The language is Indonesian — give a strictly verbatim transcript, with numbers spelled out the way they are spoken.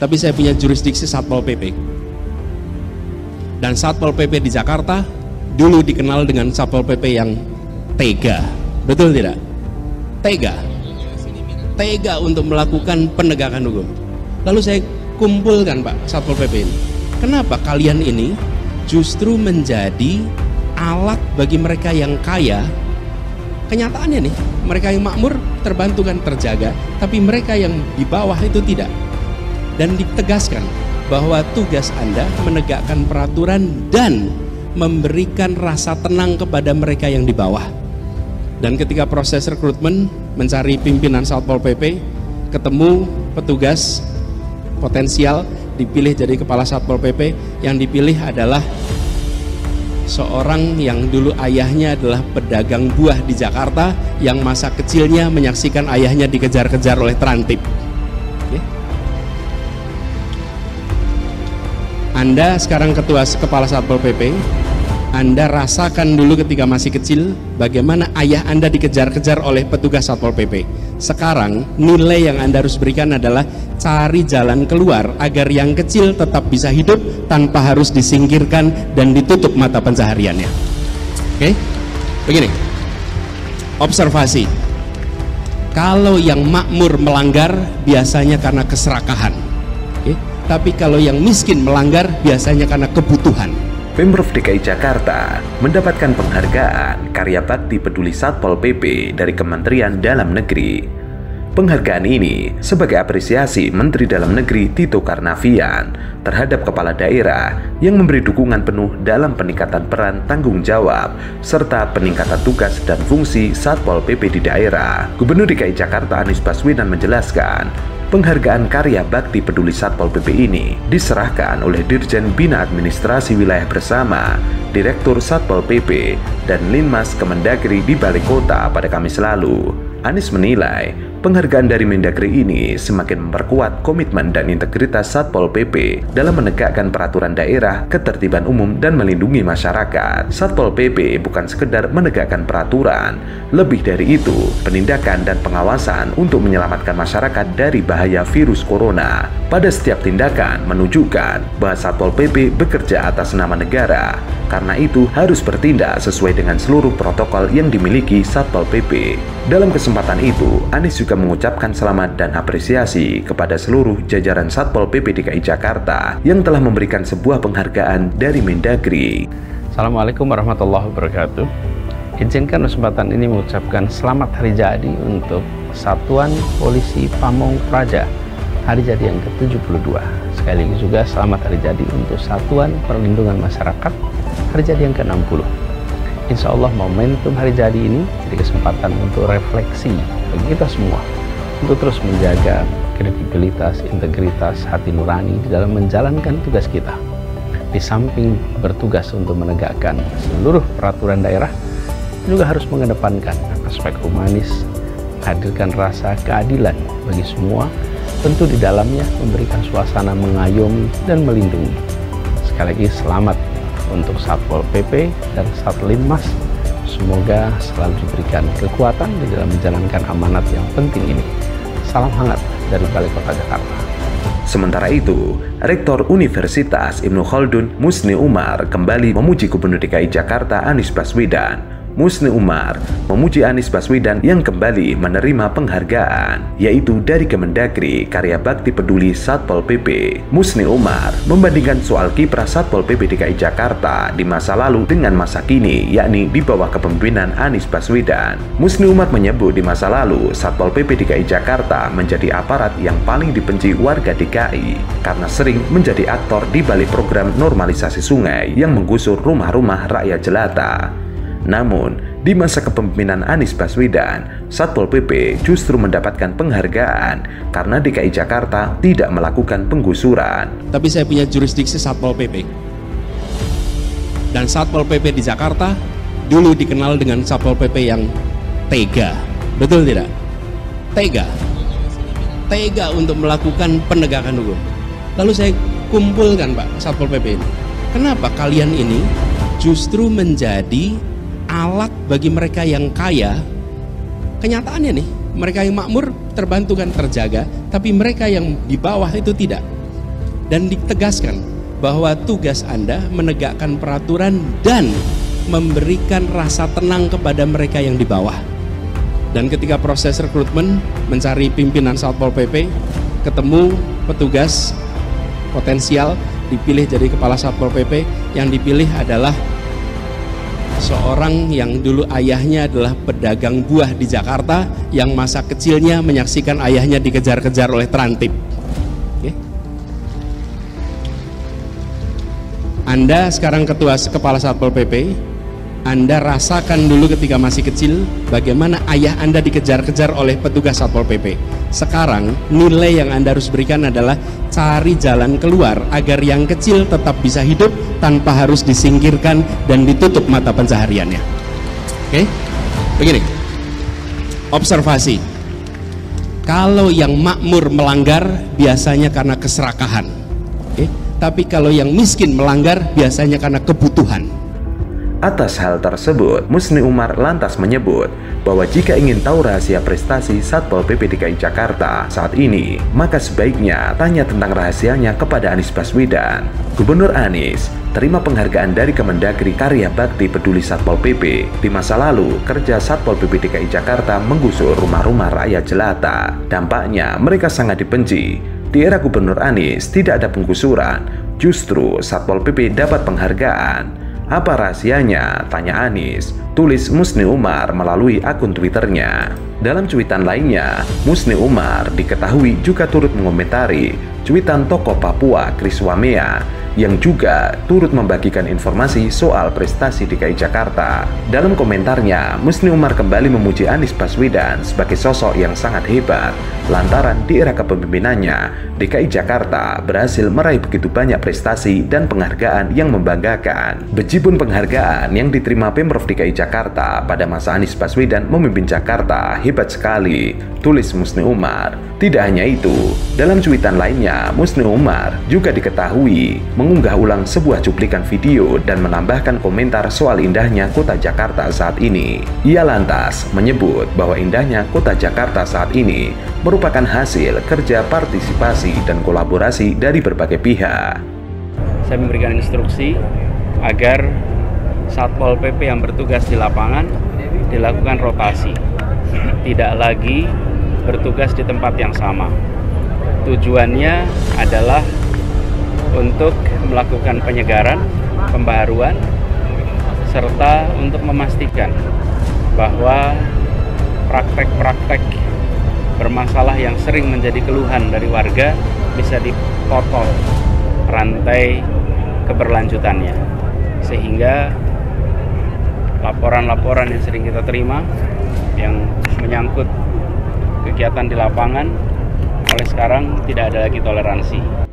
tapi saya punya jurisdiksi Satpol P P. Dan Satpol P P di Jakarta dulu dikenal dengan Satpol P P yang tega, betul tidak? Tega, tega untuk melakukan penegakan hukum. Lalu saya kumpulkan Pak Satpol P P ini, kenapa kalian ini justru menjadi alat bagi mereka yang kaya? Kenyataannya nih, mereka yang makmur terbantu kan, terjaga, tapi mereka yang di bawah itu tidak. Dan ditegaskan bahwa tugas Anda menegakkan peraturan dan memberikan rasa tenang kepada mereka yang di bawah. Dan ketika proses rekrutmen mencari pimpinan Satpol P P, ketemu petugas potensial dipilih jadi kepala Satpol P P, yang dipilih adalah seorang yang dulu ayahnya adalah pedagang buah di Jakarta, yang masa kecilnya menyaksikan ayahnya dikejar-kejar oleh terantip. Oke. Anda sekarang ketua kepala Satpol P P, Anda rasakan dulu ketika masih kecil bagaimana ayah Anda dikejar-kejar oleh petugas Satpol P P. Sekarang nilai yang Anda harus berikan adalah cari jalan keluar agar yang kecil tetap bisa hidup tanpa harus disingkirkan dan ditutup mata pencahariannya. Oke, begini, observasi. Kalau yang makmur melanggar biasanya karena keserakahan, oke? Tapi kalau yang miskin melanggar biasanya karena kebutuhan. Pemprov D K I Jakarta mendapatkan penghargaan Karya Bakti Peduli Satpol P P dari Kementerian Dalam Negeri. Penghargaan ini sebagai apresiasi Menteri Dalam Negeri Tito Karnavian terhadap kepala daerah yang memberi dukungan penuh dalam peningkatan peran tanggung jawab serta peningkatan tugas dan fungsi Satpol P P di daerah. Gubernur D K I Jakarta Anies Baswedan menjelaskan, penghargaan Karya Bakti Peduli Satpol P P ini diserahkan oleh Dirjen Bina Administrasi Wilayah Bersama, Direktur Satpol P P, dan Linmas Kemendagri di Balai Kota pada Kamis lalu. Anies menilai penghargaan dari Mendagri ini semakin memperkuat komitmen dan integritas Satpol P P dalam menegakkan peraturan daerah, ketertiban umum, dan melindungi masyarakat. Satpol P P bukan sekedar menegakkan peraturan, lebih dari itu, penindakan dan pengawasan untuk menyelamatkan masyarakat dari bahaya virus corona. Pada setiap tindakan menunjukkan bahwa Satpol P P bekerja atas nama negara, karena itu harus bertindak sesuai dengan seluruh protokol yang dimiliki Satpol P P. Dalam kesempatan itu, Anies juga mengucapkan selamat dan apresiasi kepada seluruh jajaran Satpol P P D K I Jakarta yang telah memberikan sebuah penghargaan dari Mendagri. Assalamualaikum warahmatullahi wabarakatuh. Izinkan kesempatan ini mengucapkan selamat hari jadi untuk Satuan Polisi Pamong Praja, hari jadi yang ke tujuh puluh dua. Sekali lagi juga selamat hari jadi untuk Satuan Perlindungan Masyarakat, hari jadi yang ke enam puluh. Insya Allah momentum hari jadi ini jadi kesempatan untuk refleksi bagi kita semua untuk terus menjaga kredibilitas, integritas, hati nurani di dalam menjalankan tugas kita. Di samping bertugas untuk menegakkan seluruh peraturan daerah, juga harus mengedepankan aspek humanis, hadirkan rasa keadilan bagi semua, tentu di dalamnya memberikan suasana mengayomi dan melindungi. Sekali lagi selamat untuk Satpol P P dan Satlinmas, semoga selalu diberikan kekuatan di dalam menjalankan amanat yang penting ini. Salam hangat dari Balai Kota Jakarta. Sementara itu, Rektor Universitas Ibnu Khaldun Musni Umar kembali memuji Gubernur D K I Jakarta Anies Baswedan. Musni Umar memuji Anies Baswedan yang kembali menerima penghargaan, yaitu dari Kemendagri Karya Bakti Peduli Satpol P P. Musni Umar membandingkan soal kiprah Satpol P P D K I Jakarta di masa lalu dengan masa kini, yakni di bawah kepemimpinan Anies Baswedan. Musni Umar menyebut di masa lalu Satpol P P D K I Jakarta menjadi aparat yang paling dibenci warga D K I karena sering menjadi aktor di balik program normalisasi sungai yang menggusur rumah-rumah rakyat jelata. Namun, di masa kepemimpinan Anies Baswedan, Satpol P P justru mendapatkan penghargaan karena D K I Jakarta tidak melakukan penggusuran. Tapi saya punya jurisdiksi Satpol P P. Dan Satpol P P di Jakarta dulu dikenal dengan Satpol P P yang tega. Betul tidak? Tega. Tega untuk melakukan penegakan hukum. Lalu saya kumpulkan Pak Satpol P P ini. Kenapa kalian ini justru menjadi alat bagi mereka yang kaya? Kenyataannya nih, mereka yang makmur terbantu kan, terjaga, tapi mereka yang di bawah itu tidak. dan ditegaskan bahwa tugas Anda menegakkan peraturan dan memberikan rasa tenang kepada mereka yang di bawah. Dan ketika proses rekrutmen mencari pimpinan Satpol P P, ketemu petugas potensial dipilih jadi kepala Satpol P P, yang dipilih adalah seorang yang dulu ayahnya adalah pedagang buah di Jakarta, yang masa kecilnya menyaksikan ayahnya dikejar-kejar oleh terantip. Oke. Anda sekarang ketua kepala Satpol P P, Anda rasakan dulu ketika masih kecil bagaimana ayah Anda dikejar-kejar oleh petugas Satpol P P. Sekarang nilai yang Anda harus berikan adalah cari jalan keluar agar yang kecil tetap bisa hidup tanpa harus disingkirkan dan ditutup mata pencahariannya. Oke? Begini. Observasi. Kalau yang makmur melanggar biasanya karena keserakahan. Oke? Tapi kalau yang miskin melanggar biasanya karena kebutuhan. Atas hal tersebut, Musni Umar lantas menyebut bahwa jika ingin tahu rahasia prestasi Satpol P P D K I Jakarta saat ini, maka sebaiknya tanya tentang rahasianya kepada Anies Baswedan. Gubernur Anies terima penghargaan dari Kemendagri Karya Bakti Peduli Satpol P P. Di masa lalu, kerja Satpol P P D K I Jakarta menggusur rumah-rumah rakyat jelata. Dampaknya mereka sangat dibenci. Di era Gubernur Anies tidak ada penggusuran, justru Satpol P P dapat penghargaan. Apa rahasianya? Tanya Anies. Tulis Musni Umar melalui akun Twitternya. Dalam cuitan lainnya, Musni Umar diketahui juga turut mengomentari cuitan tokoh Papua Chris Wamea yang juga turut membagikan informasi soal prestasi D K I Jakarta. Dalam komentarnya, Musni Umar kembali memuji Anies Baswedan sebagai sosok yang sangat hebat lantaran di era kepemimpinannya D K I Jakarta berhasil meraih begitu banyak prestasi dan penghargaan yang membanggakan. Bejibun penghargaan yang diterima Pemprov D K I Jakarta pada masa Anies Baswedan memimpin Jakarta hebat sekali, tulis Musni Umar. Tidak hanya itu, dalam cuitan lainnya, Musni Umar juga diketahui mengunggah ulang sebuah cuplikan video dan menambahkan komentar soal indahnya kota Jakarta saat ini. Ia lantas menyebut bahwa indahnya kota Jakarta saat ini merupakan hasil kerja partisipasi dan kolaborasi dari berbagai pihak. Saya memberikan instruksi agar Satpol P P yang bertugas di lapangan dilakukan rotasi, tidak lagi bertugas di tempat yang sama. Tujuannya adalah untuk melakukan penyegaran, pembaharuan, serta untuk memastikan bahwa praktek-praktek bermasalah yang sering menjadi keluhan dari warga bisa dipotong rantai keberlanjutannya, sehingga laporan-laporan yang sering kita terima yang menyangkut kegiatan di lapangan mulai sekarang tidak ada lagi toleransi.